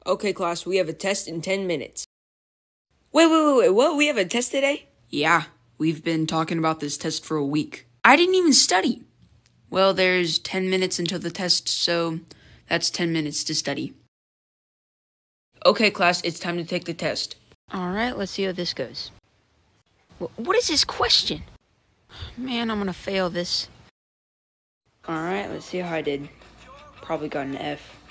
Okay, class, we have a test in 10 minutes. Wait, what? We have a test today? Yeah, we've been talking about this test for a week. I didn't even study. Well, there's 10 minutes until the test, so that's 10 minutes to study. Okay, class, it's time to take the test. All right, let's see how this goes. What is this question? Man, I'm gonna fail this. All right, let's see how I did. Probably got an F.